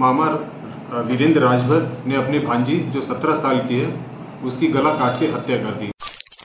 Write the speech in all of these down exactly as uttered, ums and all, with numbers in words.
मामा वीरेंद्र राजभर ने अपनी भांजी जो सत्रह साल की है उसकी गला काट के हत्या कर दी।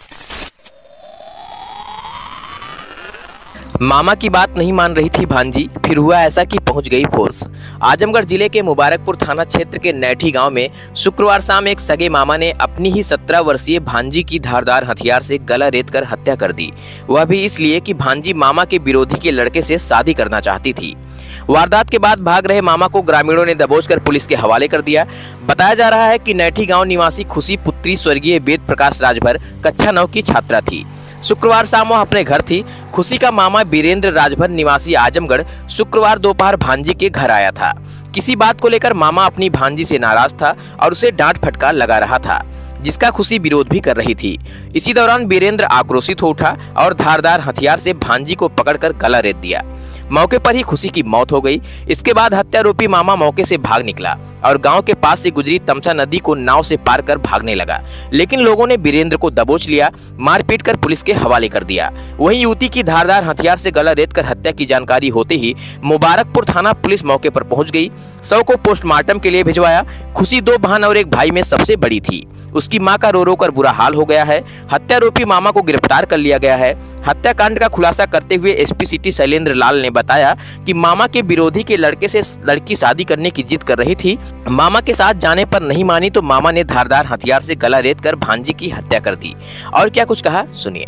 मामा की बात नहीं मान रही थी भांजी, फिर हुआ ऐसा कि पहुंच गई फोर्स। आजमगढ़ जिले के मुबारकपुर थाना क्षेत्र के नैठी गांव में शुक्रवार शाम एक सगे मामा ने अपनी ही सत्रह वर्षीय भांजी की धारदार हथियार से गला रेत कर हत्या कर दी। वह भी इसलिए कि भांजी मामा के विरोधी के लड़के से शादी करना चाहती थी। वारदात के बाद भाग रहे मामा को ग्रामीणों ने दबोचकर पुलिस के हवाले कर दिया। बताया जा रहा है कि नैठी गांव निवासी खुशी पुत्री स्वर्गीय वेद प्रकाश राजभर कक्षा नौ की छात्रा थी। शुक्रवार शाम वह अपने घर थी। खुशी का मामा वीरेंद्र राजभर निवासी आजमगढ़ शुक्रवार दोपहर भांजी के घर आया था। किसी बात को लेकर मामा अपनी भांजी से नाराज था और उसे डांट फटकार लगा रहा था, जिसका खुशी विरोध भी कर रही थी। इसी दौरान वीरेंद्र आक्रोशित हो उठा और धारदार हथियार से भांजी को पकड़कर गला रेत दिया। मौके पर ही खुशी की मौत हो गई। इसके बाद हत्यारोपी मामा मौके से भाग निकला और गांव के पास से गुजरी तमसा नदी को नाव से पार कर भागने लगा, लेकिन लोगों ने वीरेंद्र को दबोच लिया, मारपीट कर पुलिस के हवाले कर दिया। वहीं युवती की धारदार हथियार से गला रेत कर हत्या की जानकारी होते ही मुबारकपुर थाना पुलिस मौके पर पहुंच गई। शव को पोस्टमार्टम के लिए भिजवाया। खुशी दो बहन और एक भाई में सबसे बड़ी थी। उसकी मां का रो रो कर बुरा हाल हो गया है। हत्यारोपी मामा को गिरफ्तार कर लिया गया है। हत्याकांड का खुलासा करते हुए एसपी सिटी शैलेंद्र लाल ने बताया कि मामा के विरोधी के लड़के से लड़की शादी करने की जिद कर रही थी। मामा के साथ जाने पर नहीं मानी तो मामा ने धारदार हथियार से गला रेत कर भांजी की हत्या कर दी। और क्या कुछ कहा, सुनिए।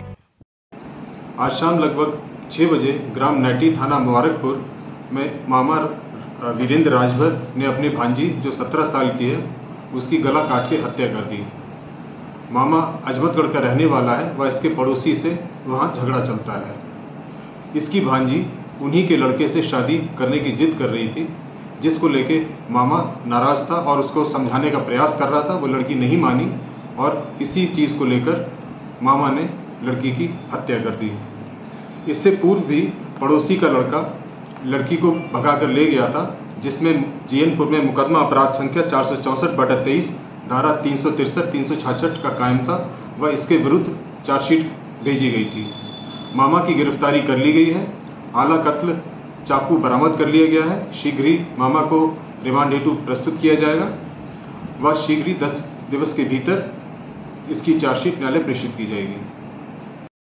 आज शाम लगभग छह बजे ग्राम नैठी थाना मुबारकपुर में मामा वीरेंद्र राजभर ने अपनी भांजी जो सत्रह साल की है उसकी गला काट के हत्या कर दी। मामा अजमतगढ़ का रहने वाला है, वह इसके पड़ोसी से वहाँ झगड़ा चलता है। इसकी भांजी उन्हीं के लड़के से शादी करने की जिद कर रही थी, जिसको लेके मामा नाराज़ था और उसको समझाने का प्रयास कर रहा था। वो लड़की नहीं मानी और इसी चीज़ को लेकर मामा ने लड़की की हत्या कर दी। इससे पूर्व भी पड़ोसी का लड़का लड़की को भगा कर ले गया था, जिसमें जीएनपुर में मुकदमा अपराध संख्या चार सौ चौंसठ बटा तेईस धारा तीन सौ तिरसठ तीन सौ छाछठ का कायम था। वह इसके विरुद्ध चार्जशीट भेजी गई थी। मामा की गिरफ्तारी कर ली गई है। आला कत्ल चाकू बरामद कर लिया गया है। शीघ्र ही मामा को रिमांड हेतु प्रस्तुत किया जाएगा। वह शीघ्र ही दस दिवस के भीतर इसकी चार्जशीट न्यायालय प्रेषित की जाएगी।